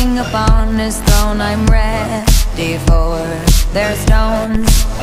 king upon his throne, I'm ready for their stones.